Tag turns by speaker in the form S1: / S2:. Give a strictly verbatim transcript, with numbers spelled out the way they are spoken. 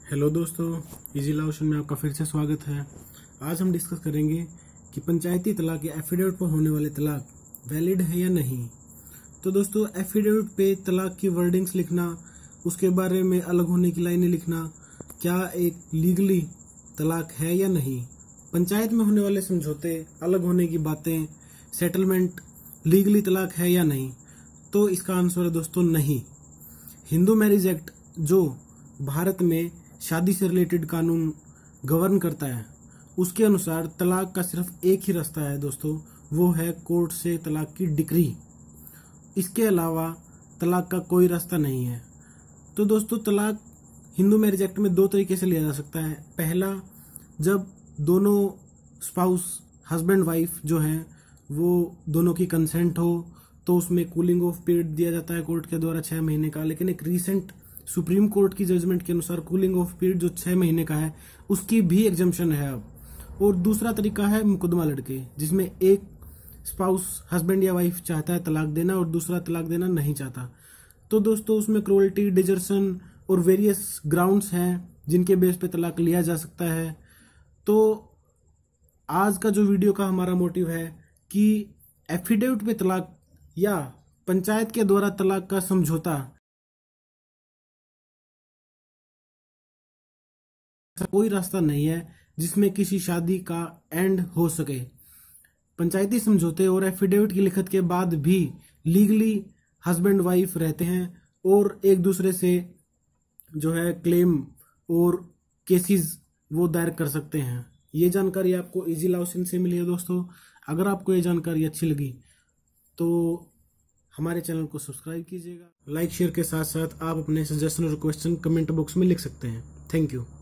S1: Hello दोस्तों, easy law option में आपका फिर से स्वागत है। आज हम डिस्कस करेंगे कि पंचायती तलाक या एफिडेविट पर होने वाले तलाक वैलिड है या नहीं। तो दोस्तों, एफिडेविट पे तलाक की वर्डिंग्स लिखना, उसके बारे में अलग होने की लाइनें लिखना, क्या एक लीगली तलाक है या नहीं। पंचायत में होने वाले समझौते, अलग होने की बातें, सेटलमेंट लीगली तलाक है या नहीं। तो इसका आंसर है दोस्तों नहीं। हिंदू मैरिज एक्ट जो भारत में शादी से रिलेटेड कानून गवर्न करता है, उसके अनुसार तलाक का सिर्फ एक ही रास्ता है दोस्तों, वो है कोर्ट से तलाक की डिक्री। इसके अलावा तलाक का कोई रास्ता नहीं है। तो दोस्तों, तलाक हिंदू मैरिज एक्ट में दो तरीके से लिया जा सकता है। पहला, जब दोनों स्पाउस हस्बैंड वाइफ जो हैं वो दोनों की कंसेंट हो, तो उसमें कूलिंग ऑफ पीरियड दिया जाता है कोर्ट के द्वारा छह महीने का। लेकिन एक रीसेंट सुप्रीम कोर्ट की जजमेंट के अनुसार कूलिंग ऑफ पीरियड जो छह महीने का है, उसकी भी एग्जम्पशन है अब। और दूसरा तरीका है मुकदमा लड़के, जिसमें एक स्पाउस हस्बैंड या वाइफ चाहता है तलाक देना और दूसरा तलाक देना नहीं चाहता। तो दोस्तों, उसमें क्रूअल्टी, डिजर्सन और वेरियस ग्राउंड्स हैं जिनके बेस पे तलाक लिया जा सकता है। तो आज का जो वीडियो का हमारा मोटिव है कि एफिडेविट पे तलाक या पंचायत के द्वारा तलाक का समझौता कोई रास्ता नहीं है जिसमें किसी शादी का एंड हो सके। पंचायती समझौते और एफिडेविट की लिखत के बाद भी लीगली हस्बैंड वाइफ रहते हैं और एक दूसरे से जो है क्लेम और केसेस वो दायर कर सकते हैं। ये जानकारी आपको इजी लॉ ऑप्शन से मिली है दोस्तों। अगर आपको ये जानकारी अच्छी लगी तो हमारे चैनल को सब्सक्राइब कीजिएगा। लाइक शेयर के साथ साथ आप अपने सजेशन और क्वेश्चन कमेंट बॉक्स में लिख सकते हैं। Thank you.